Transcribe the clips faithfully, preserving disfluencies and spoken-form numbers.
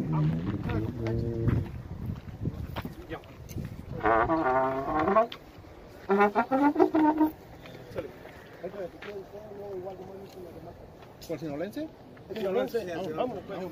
¿Cuál sinolense? ¿El sinolense? Vamos, vamos.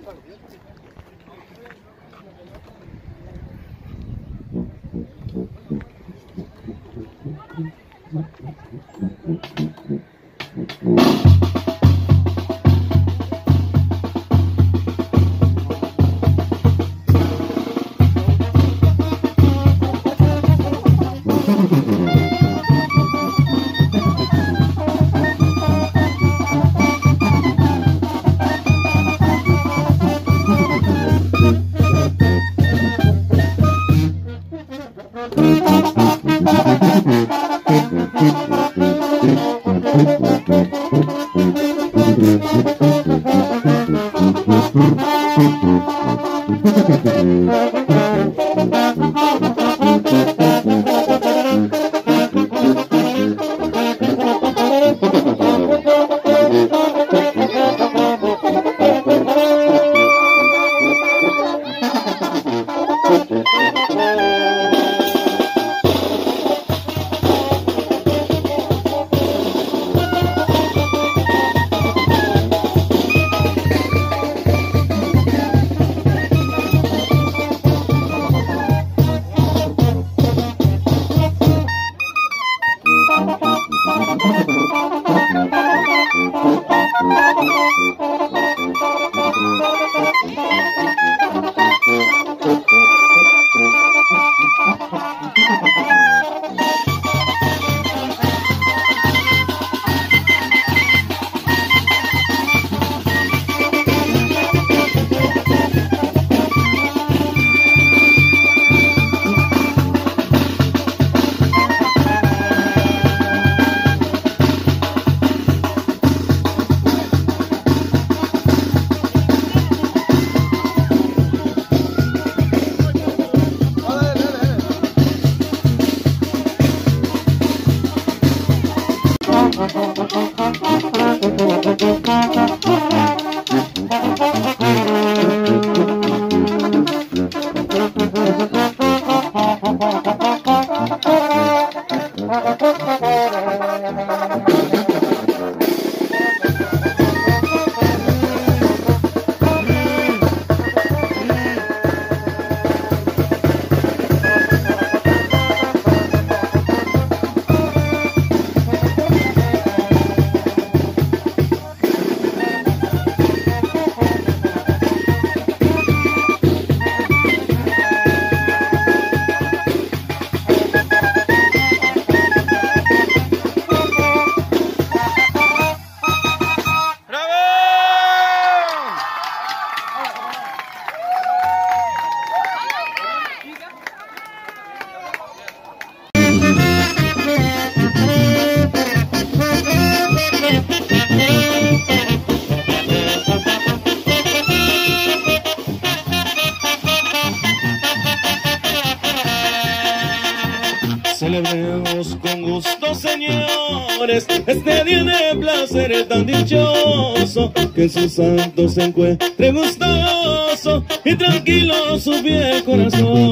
Celebremos con gusto, señores, este día de placer tan dichoso, que en sus santos se encuentre gustoso y tranquilo su fiel corazón.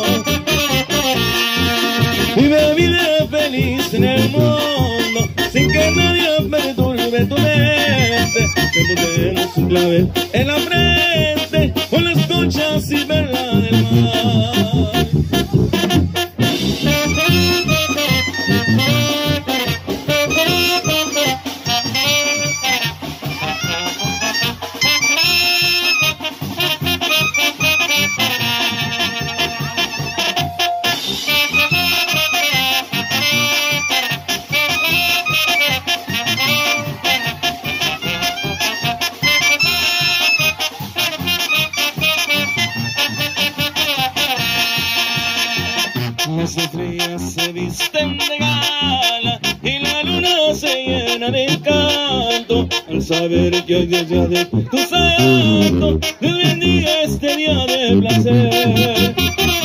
Vive vida feliz en el mundo, sin que nadie perturbe tu mente. Te ponemos un clavel en la frente, con las conchas y verla del mar. Las estrellas se visten de gala y la luna se llena de encanto al saber que hoy es día de tu santo. Dios bendiga este día de placer,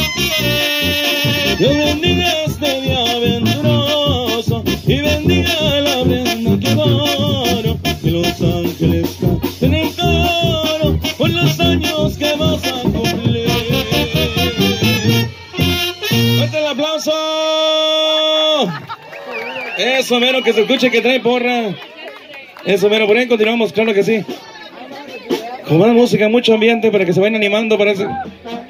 Dios bendiga este día aventuroso y bendiga la prenda que adoro, que los ángeles canten en coro por los años que más Eso, mero, que se escuche que trae porra. Eso, mero, por ahí continuamos, claro que sí. Con buena música, mucho ambiente para que se vayan animando. Para ese...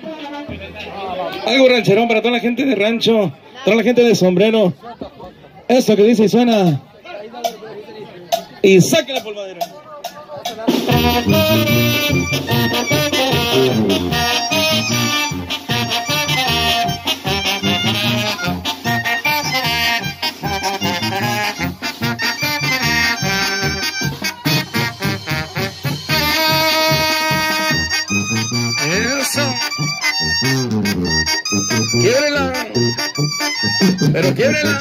Algo rancherón para toda la gente de rancho, toda la gente de sombrero. Eso que dice y suena. Y saque la polvadera. Eso. Quiebrela. Pero quiebrela.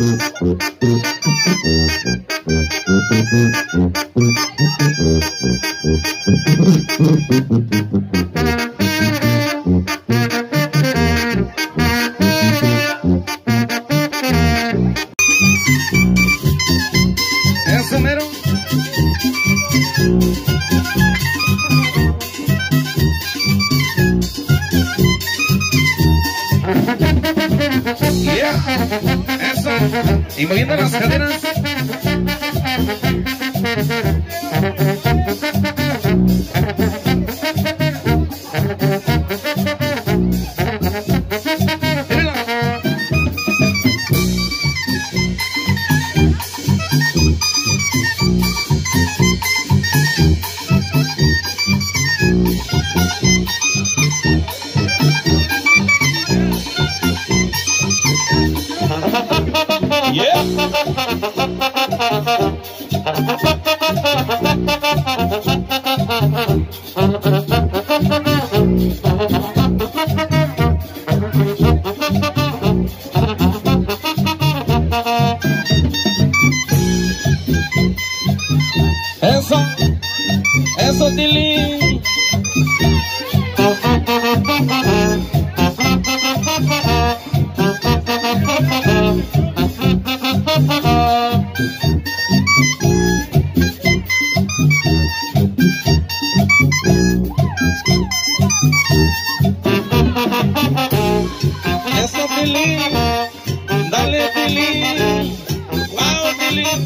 Eso mero. Yeah. Eso. Y moviendo las caderas. Yeah. Eso, eso, Tilín. Eso, Tilín. Dale, Tilín. Wow, Tilín.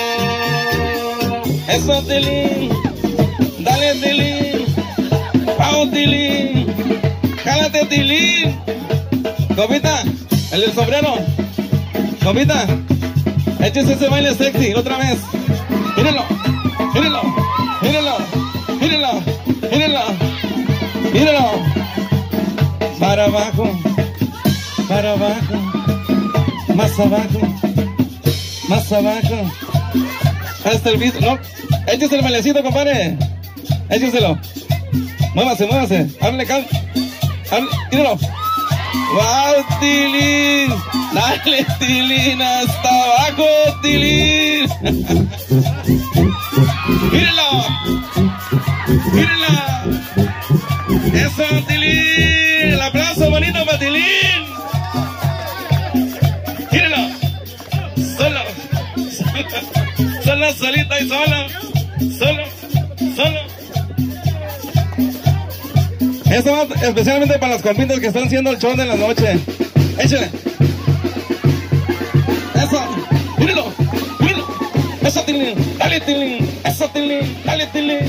Eso, Tilín. Dale, Tilín. Wow, Tilín. Jálate, Tilín. Copita, el del sombrero. Copita, échese ese baile sexy otra vez. Mírenlo, mírenlo, mírenlo, mírenlo, mírenlo, mírenlo. Para abajo, para abajo, más abajo, más abajo. Hasta el beat, no, échese el bailecito, compadre. Écheselo. Muévase, muévase. Háblale, cal. Háblale, míralo. ¡Wow, Tilín! ¡Dale, Tilín! ¡Hasta abajo, Tilín! ¡Mírenlo! ¡Mírenla! ¡Eso, Tilín! ¡El aplauso bonito para Tilín! ¡Mírenlo! ¡Solo! ¡Solo, solita y solo! ¡Solo! ¡Solo! Esto va especialmente para las compitas que están haciendo el show de la noche. Échale. Eso. Míralo. Míralo. Eso, Tilín. Dale, Tilín. Eso, Tilín. Dale, Tilín.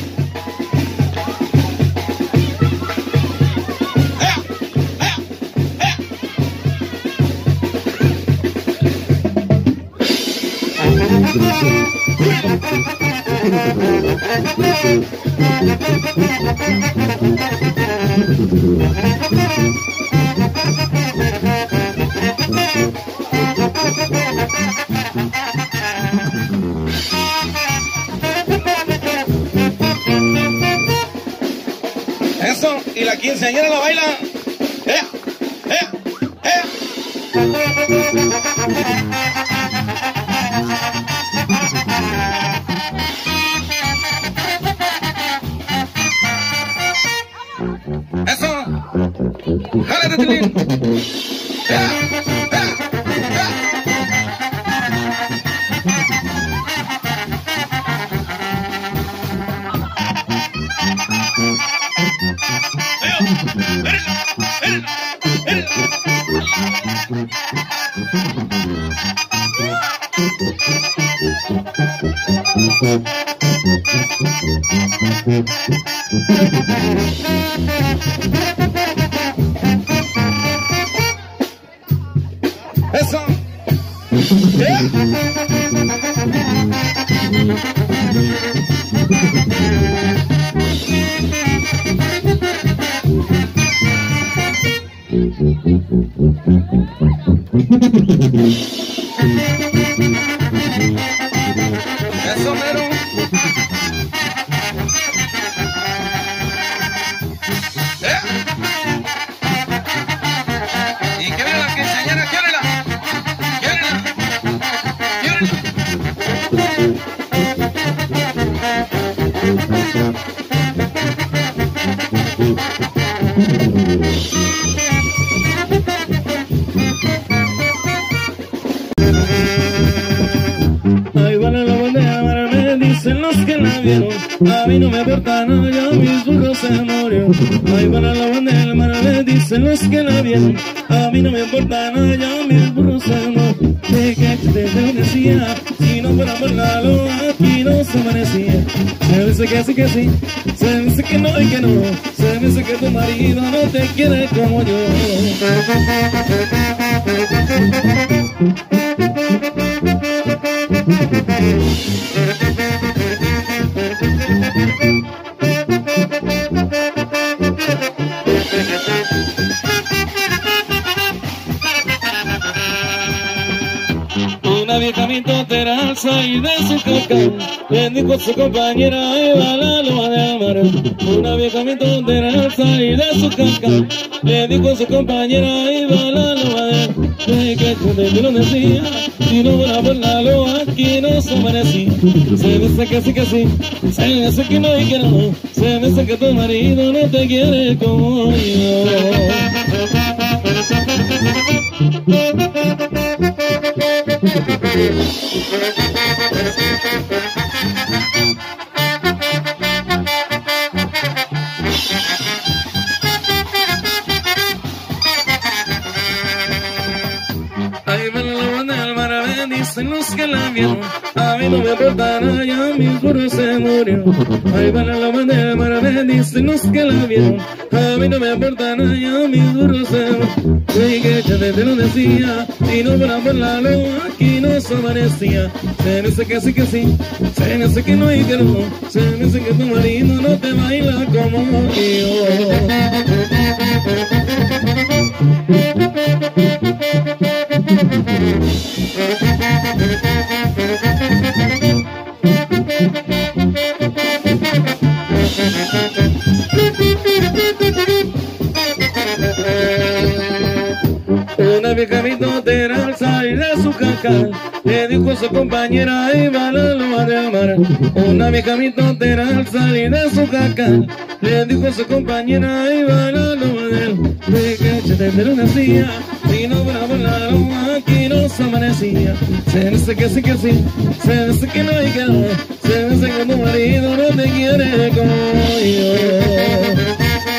¡Eh! ¡Eh! ¡Eh! Eso, y la quinceañera la baila. ¡Eh! ¡Eh! ¡Eh! Eso. Jálate, Tilín. ¡Eh! ¡Eh! ¡Eh! Eso. ¿Eh? Eso mero. ¿Eh? Y que viene la quinceañera, quiérela. Quiérela. Ahí van a la bandera, me dicen los que la vieron. A mí no me importa nada, ya mis burros se murió. Ahí van a la bandera, me dicen los que la vieron. A mí no me importa nada, ya mis burros se murió. De que te lo decía, si no fuera por la loa, aquí no se amanecía. Se dice que sí, que sí, se dice que no y que no. Se dice que tu marido no te quiere como yo. Una vieja mintotera al salir de su cacao le dijo a su compañera Eva la loa del mar. Una vieja mintotera al salir de su cacao le dijo a su compañera Eva la loa del mar. Que te lo decía, si no fuera por la loa aquí no se amanecía. Se dice que sí, que sí, se dice que no y que no. Se dice que tu marido no te quiere como yo. Ahí van la banda del mar, me dicen los que la vieron. A mí no me importa nada, ya mi burro se murió. Ahí van la banda del mar, me dicen los que la vieron. A mí no me importa nada, ya mi burro se murió. Oye, que ya te lo decía, si no fuera por la loa, aquí no se amanecía. Se dice que sí, que sí, se dice que no y que no. Se dice que tu marido no te baila como yo. Una vieja mitotera al salir de su cacal le dijo a su compañera Eva la loa del mar. Una vieja mitotera al salir de su cacal le dijo a su compañera Eva la loa del mar. De que te lo decía, si no fuera por la loa aquí no se amanecía. Se dice que sí, que sí, se dice que no y que no. Se dice que tu marido no te quiere como yo.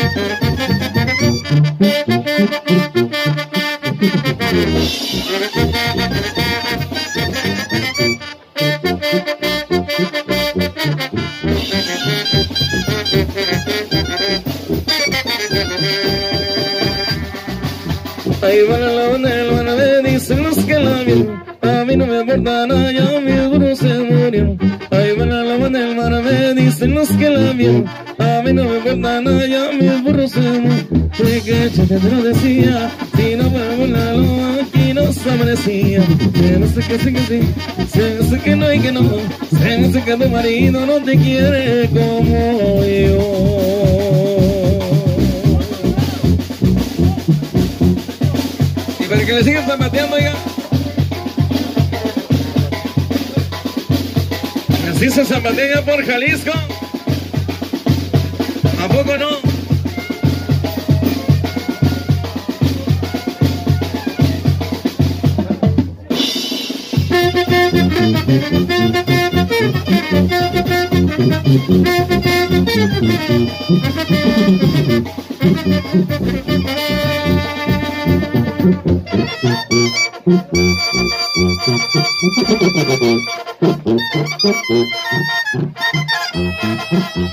Ahí van a la banda del mar, me dicen los que la vieron. A mí no me importa nada, ya mi burro se murió. Ahí van a la banda del mar, me dicen los que la vieron. A mí no me importa nada, ya mi burro se murió. De que ya te lo decía, si no fuera por la loa aquí no se amanecía. Se dice que sí, que sí, se dice que no y que no. Se dice que tu marido no te quiere como yo. Y para que le sigan zapateando, oiga. Así se zapatea por Jalisco. ¿A poco no?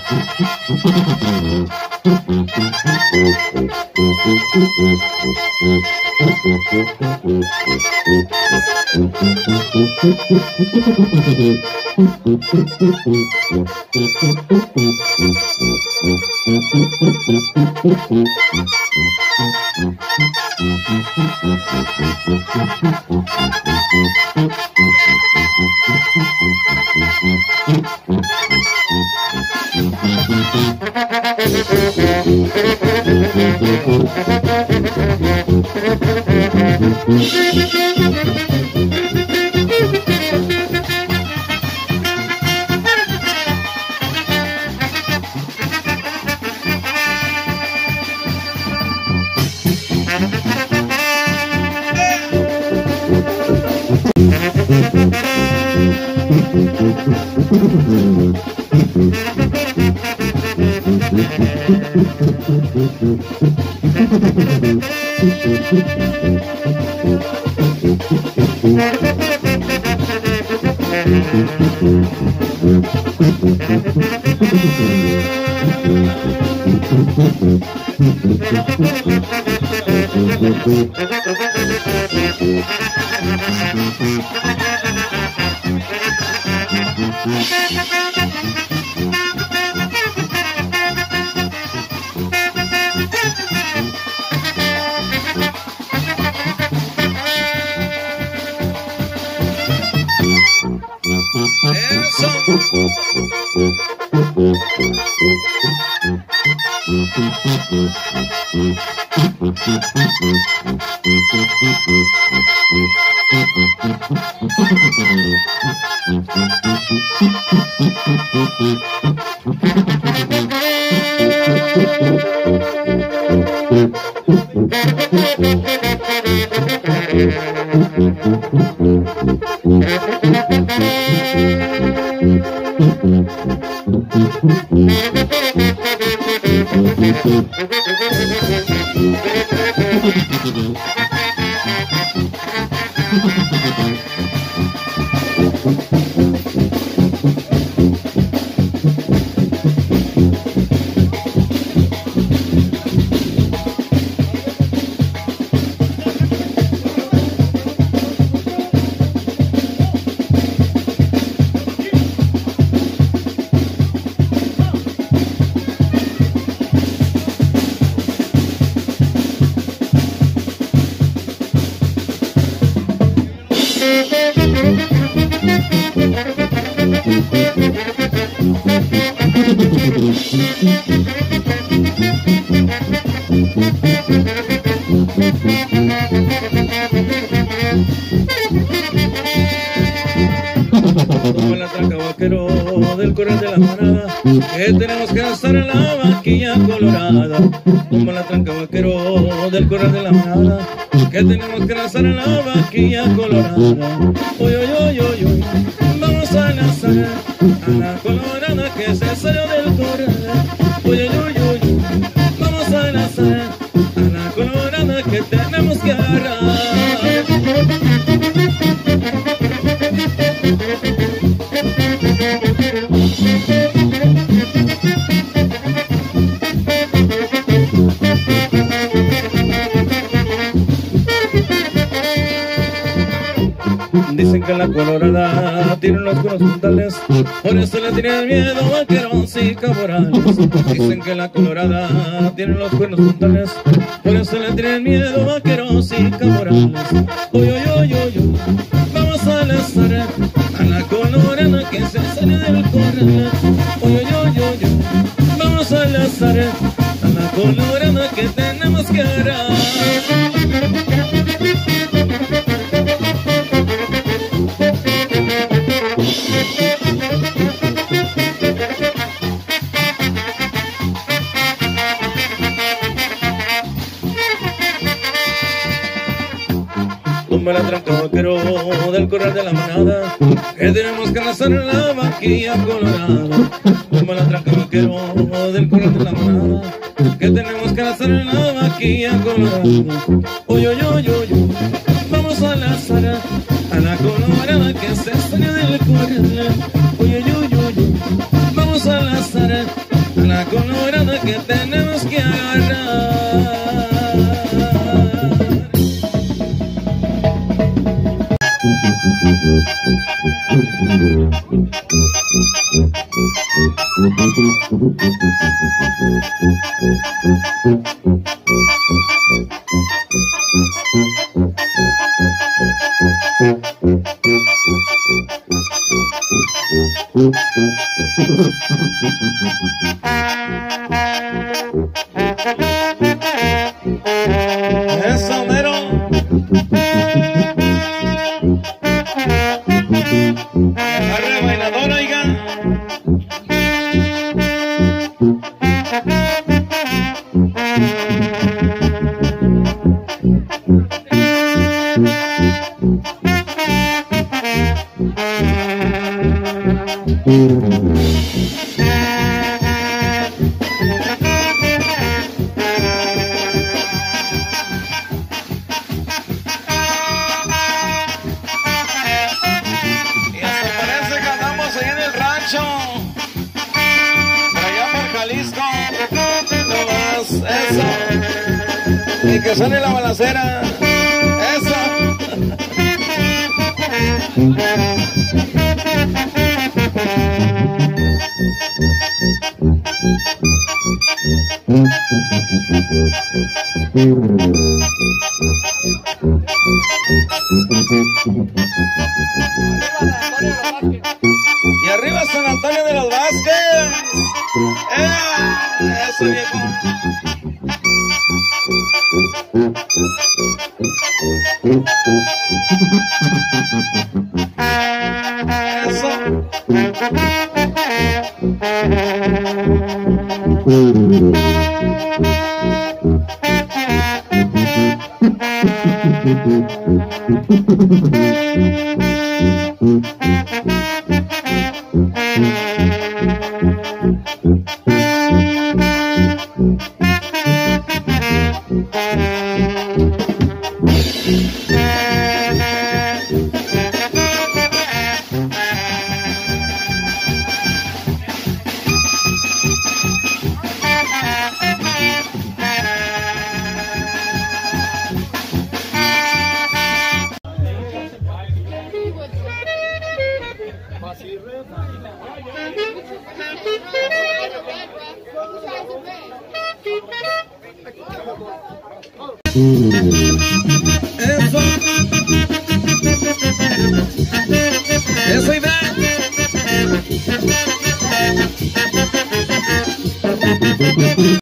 Como el atraca vaquero del corral de la manada, que tenemos que estar en la vaquilla colorada. Como el atraca vaquero del corral de la manada, que tenemos que estar en la vaquilla colorada. Uy, uy, uy, uy, uy, vamos a lanzar a la colorada que se salió del corral. Uy, uy, uy, uy, vamos a lanzar a la colorada que tenemos que agarrar. Dicen que la colorada tiene los cuernos puntales, por eso le tienen miedo a vaqueros y caporales. Dicen que la colorada tiene los cuernos puntales, por eso le tienen miedo a vaqueros y caporales. Uy, uy, uy, uy, uy, vamos a lanzar a la colorada que se sale del corral. Uy, uy, uy, uy, uy, vamos a lanzar a la colorada que tenemos que agarrar. Como el atraca vaquero del corral de la manada, que tenemos que lanzar en la vaquilla colorada. Como el atraca vaquero del corral de la manada, que tenemos que lanzar en la vaquilla colorada. Uy, uy, uy, uy, uy, vamos a lanzar a la colorada que se salió del corral. Uy, uy, uy, uy, uy, vamos a lanzar la colorada que tenemos que agarrar. Eso, mero. Agarre bailador, oiga. Y que sale la balacera. Eso. Y arriba San Antonio de los Vázquez. ¡Eh! Eso, viejo. Eso. Eso, Iván.